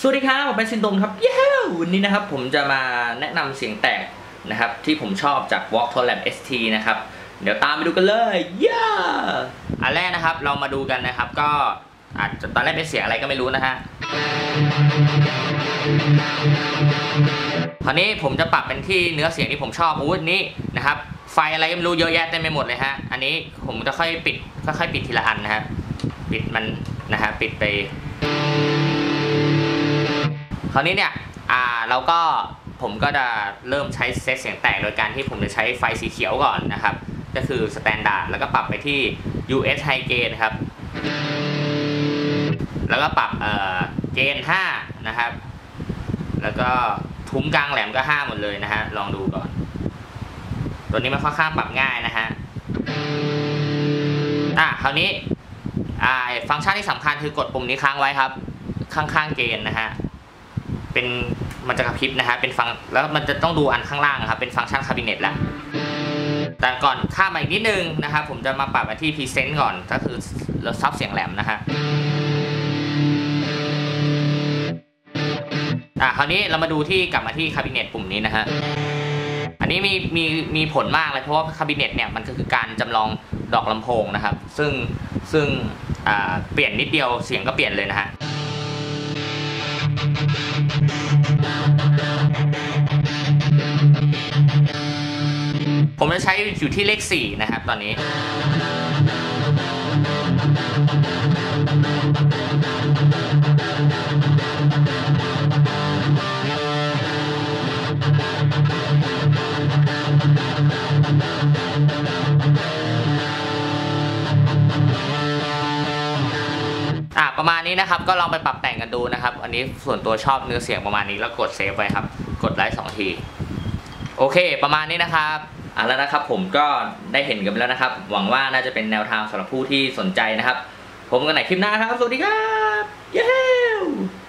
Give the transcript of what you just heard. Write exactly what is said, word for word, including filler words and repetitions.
สวัสดีครับผมเป็นซินโดมครับเย้วันนี้นะครับผมจะมาแนะนำเสียงแตกนะครับที่ผมชอบจาก Walktor Lab เอส ที นะครับเดี๋ยวตามไปดูกันเลยเย้อันแรกนะครับเรามาดูกันนะครับก็อาจจะตอนแรกเป็นเสียงอะไรก็ไม่รู้นะฮะคราวนี้ผมจะปรับเป็นที่เนื้อเสียงที่ผมชอบอู้นี้นะครับไฟอะไรก็ไม่รู้เยอะแยะเต็มไปหมดเลยฮะอันนี้ผมจะค่อยปิดค่อยๆปิดทีละอันนะฮะปิดมันนะฮะปิดไปคราวนี้เนี่ยอ่าเราก็ผมก็จะเริ่มใช้เซตเสียงแตกโดยการที่ผมจะใช้ไฟสีเขียวก่อนนะครับก็คือสแตนดาร์ดแล้วก็ปรับไปที่ ยู เอส High Gain ครับแล้วก็ปรับเอ่อเกนห้านะครับแล้วก็ทุ้มกลางแหลมก็ห้าหมดเลยนะฮะลองดูก่อนตัวนี้มันค่อนข้างปรับง่ายนะฮะอ่ะคราวนี้อ่าฟังก์ชันที่สำคัญคือกดปุ่มนี้ค้างไว้ครับข้างๆเกนนะฮะเป็นมันจะกระพริบนะฮะเป็นฟังแล้วมันจะต้องดูอันข้างล่างครับเป็นฟังก์ชันคาบิเนตแล้วแต่ก่อนข้ามมาอีกนิดนึงนะครับผมจะมาปรับมาที่พรีเซนต์ก่อนก็คือเราซับเสียงแหลมนะฮะอ่ะคราวนี้เรามาดูที่กลับมาที่คาบิเนตปุ่มนี้นะฮะอันนี้มีมีมีผลมากเลยเพราะว่าคาบิเนตเนี่ยมันก็คือการจำลองดอกลำโพงนะครับซึ่งซึ่งอ่าเปลี่ยนนิดเดียวเสียงก็เปลี่ยนเลยนะฮะผมจะใช้อยู่ที่เลขสี่นะครับตอนนี้อ่ะประมาณนี้นะครับก็ลองไปปรับแต่งกันดูนะครับอันนี้ส่วนตัวชอบเนื้อเสียงประมาณนี้แล้วกดเซฟไว้ครับกดไลค์สองทีโอเคประมาณนี้นะครับอ่ะแล้วนะครับผมก็ได้เห็นกันแล้วนะครับหวังว่าน่าจะเป็นแนวทางสำหรับผู้ที่สนใจนะครับผมกันไหนคลิปหน้าครับสวัสดีครับเย้